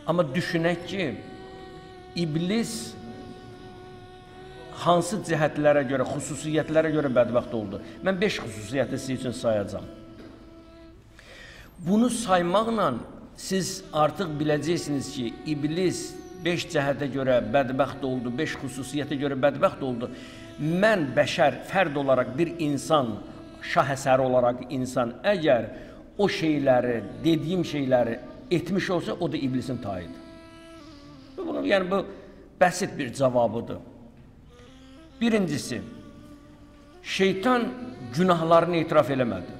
Amma düşünək ki, iblis hansı cəhətlərə görə, xüsusiyyətlərə görə bədbəxt oldu? Mən 5 xüsusiyyəti sizin üçün sayacağım. Bunu saymaqla siz artıq biləcəksiniz ki, iblis 5 cəhətə görə bədbəxt oldu, 5 xüsusiyyətə görə bədbəxt oldu. Mən bəşər, fərd olaraq bir insan, şah əsəri olaraq insan, əgər o şeyləri, dediyim şeyləri etmiş olsa, o da iblisin tayıdır. Yəni, bu bəsit bir cavabıdır. Birincisi, şeytan günahlarını etiraf eləmədi.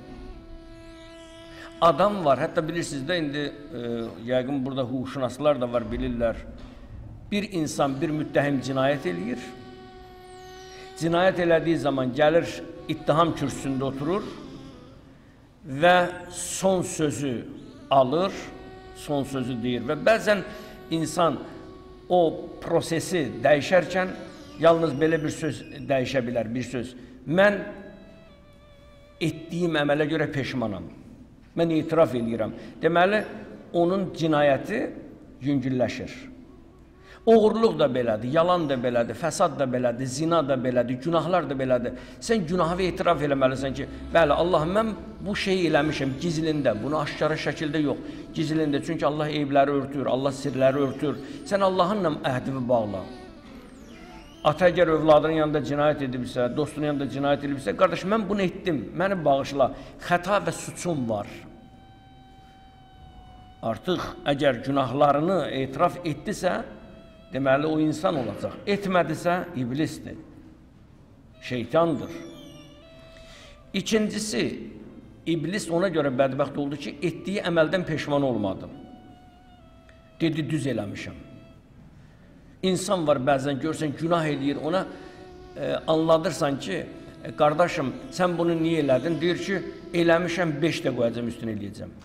Adam var, hətta bilirsiniz də, indi yəqin burada hüquqşünaslar da var, bilirlər. Bir insan, bir müttəhim cinayət eləyir. Cinayət elədiyi zaman gəlir, ittiham kürsüsündə oturur və son sözü alır, son sözü deyir və bəzən insan o prosesi dəyişərkən yalnız belə bir söz dəyişə bilər, bir söz. Mən etdiyim əmələ görə peşmanam, mən etiraf edirəm. Deməli, onun cinayəti yüngülləşir. Oğurluq da belədir, yalan da belədir, fəsad da belədir, zina da belədir, günahlar da belədir. Sən günahı etiraf eləməlisən ki, bəli, Allah, mən bu şeyi eləmişəm gizlində, bunu aşkara şəkildə yox, gizlində. Çünki Allah eybləri örtür, Allah sirləri örtür. Sən Allahınla əhdini bağla. Ata əgər övladının yanında cinayət edibsə, dostunun yanında cinayət edibsə, qardaş, mən bunu etdim, məni bağışla, xəta və suçum var. Artıq əgər günahlarını etiraf etdisə, deməli, o insan olacaq. Etmədisə, iblisdir, şeytandır. İkincisi, iblis ona görə bədbəxt oldu ki, etdiyi əməldən peşman olmadı. Dedi, düz eləmişəm. İnsan var, bəzən görsən, günah eləyir, ona anladırsan ki, qardaşım, sən bunu niyə elədin? Deyir ki, eləmişəm, 5 də qoyacam, üstünə eləyəcəm.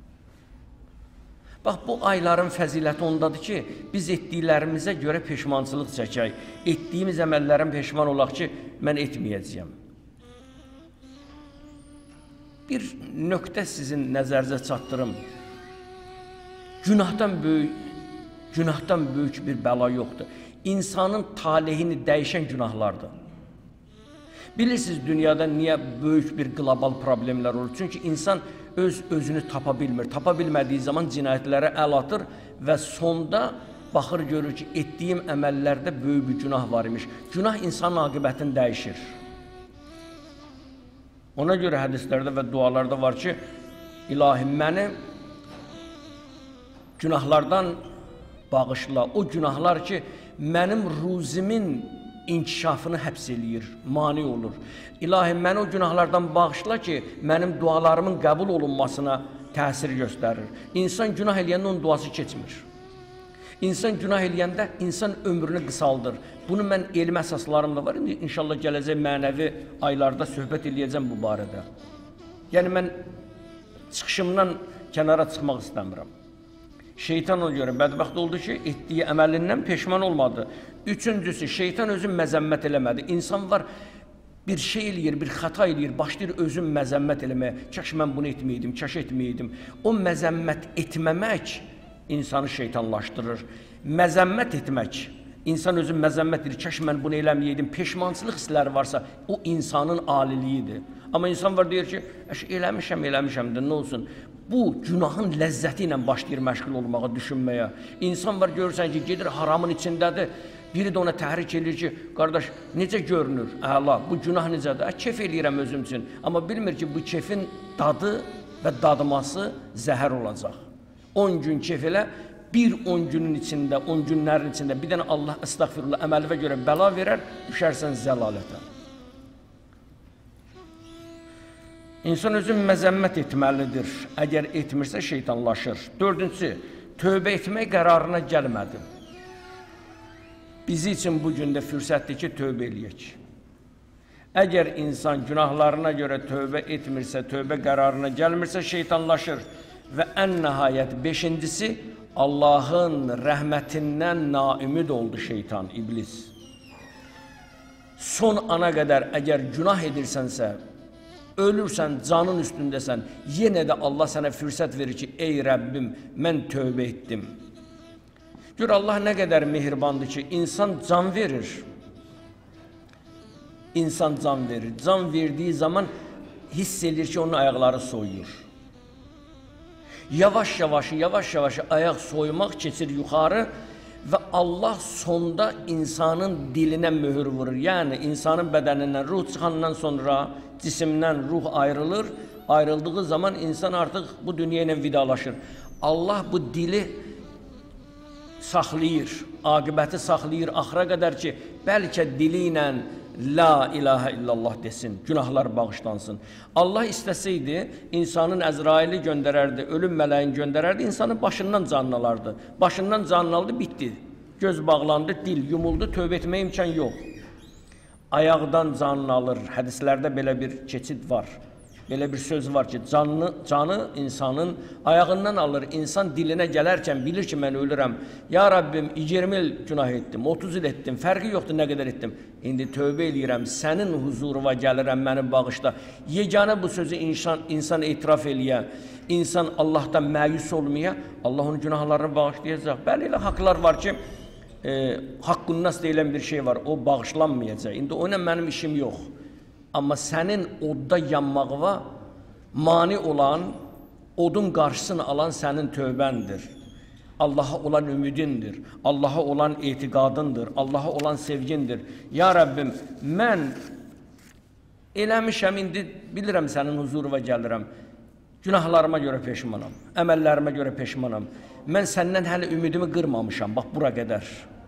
Bax, bu ayların fəziləti ondadır ki, biz etdiklərimizə görə peşmançılıq çəkək, etdiyimiz əməllərin peşman olaq ki, mən etməyəcəyəm. Bir nöqtə sizin nəzərinizə çatdırım. Günahdan böyük bir bəla yoxdur. İnsanın talihini dəyişən günahlardır. Bilirsiniz, dünyada niyə böyük bir qlobal problemlər olur? Çünki insan özünü tapa bilmir. Tapa bilmədiyi zaman cinayətlərə əl atır və sonda baxır, görür ki, etdiyim əməllərdə böyük bir günah var imiş. Günah insanın aqibətini dəyişir. Ona görə hədislərdə və dualarda var ki, İlahi, məni günahlardan bağışla. O günahlar ki, mənim ruzimin inkişafını həbs eləyir, mani olur. İlahi, məni o günahlardan bağışla ki, mənim dualarımın qəbul olunmasına təsir göstərir. İnsan günah eləyəndə onun duası keçmir. İnsan günah eləyəndə insan ömrünü qısaldır. Bunu mən elm əsaslarımda var. İndi inşallah gələcək mənəvi aylarda söhbət eləyəcəm bu barədə. Yəni, mən çıxışımdan kənara çıxmaq istəmirəm. Şeytan ona görə bədbəxt oldu ki, etdiyi əməlindən peşman olmadı. Üçüncüsü, şeytan özün məzəmmət eləmədi. İnsan var, bir şey eləyir, bir xəta eləyir, başlayır özün məzəmmət eləməyə. Kaş mən bunu etməydim, kaş etməydim. O məzəmmət etməmək insanı şeytanlaşdırır. Məzəmmət etmək, insan özün məzəmmət edir, kaş mən bunu eləməyəydim. Peşmançılıq hissləri varsa, o insanın aliliyidir. Amma insan var, deyir ki, eləmişəmdir, nə olsun? Bu, günahın ləzzəti ilə başlayır məşğul olmağa, düşünməyə. İnsan var, görürsən ki, gedir haramın içindədir, biri də ona təhrik edir ki, qardaş, necə görünür? Əla, bu günah necədir? Kef eləyirəm özüm üçün. Amma bilmir ki, bu kefin dadı və dadması zəhər olacaq. 10 gün kef elə, bir 10 günün içində, 10 günlərin içində bir dənə Allah əstəğfirullah əməlinə görə bəla verər, düşərsən zəlalətə. İnsan özün məzəmmət etməlidir. Əgər etmirsə, şeytanlaşır. Dördüncüsü, tövbə etmək qərarına gəlmədi. Bizi üçün bu gündə fürsətdir ki, tövbə eləyək. Əgər insan günahlarına görə tövbə etmirsə, tövbə qərarına gəlmirsə, şeytanlaşır. Və ən nəhayət, beşincisi, Allahın rəhmətindən naümid oldu şeytan, iblis. Son ana qədər əgər günah edirsənsə, ölürsən, canın üstündəsən, yenə də Allah sənə fürsət verir ki, ey Rəbbim, mən tövbə etdim. Gör Allah nə qədər mehribandır ki, insan can verir. İnsan can verir. Can verdiği zaman hiss edir ki, onun ayaqları soyuyur. Yavaş-yavaş ayaq soyumaq keçir yuxarı və Allah sonda insanın dilinə möhür vurur. Yəni, insanın bədənindən ruh çıxandan sonra cisimdən ruh ayrılır. Ayrıldığı zaman insan artıq bu dünya ilə vidalaşır. Allah bu dili saxlayır, aqibəti saxlayır axıra qədər ki, bəlkə dili ilə La ilahə illallah desin, günahlar bağışlansın. Allah istəsəydi, insanın Əzraili göndərərdi, ölüm mələyini göndərərdi, insanın başından canını alardı. Başından canını aldı, bitdi. Göz bağlandı, dil yumuldu, tövbə etməyə imkan yox. Ayaqdan canını alır, hədislərdə belə bir keçid var. Belə bir söz var ki, canı insanın ayağından alır. İnsan dilinə gələrkən bilir ki, mən ölürəm. Ya Rabbim, 20 il günah etdim, 30 il etdim, fərqi yoxdur nə qədər etdim. İndi tövbə eləyirəm, sənin huzuruna gəlirəm, məni bağışla. Yeganə bu sözü insan etiraf eləyə, insan Allahdan məyus olmaya, Allah onun günahlarını bağışlayacaq. Bəli, elə haqlar var ki, haqqunnas deyilən bir şey var, o bağışlanmayacaq. İndi o ilə mənim işim yox. Amma sənin odda yanmağına mani olan, odun qarşısını alan sənin tövbəndir. Allah'a olan ümidindir, Allah'a olan etiqadındır, Allah'a olan sevgindir. Ya Rabbim, mən eləmişəm, indi bilirəm sənin huzuruna gəlirəm. Günahlarıma görə peşmanam, əməllərimə görə peşmanam. Mən səndən hələ ümidimi qırmamışam, bax bura qədər.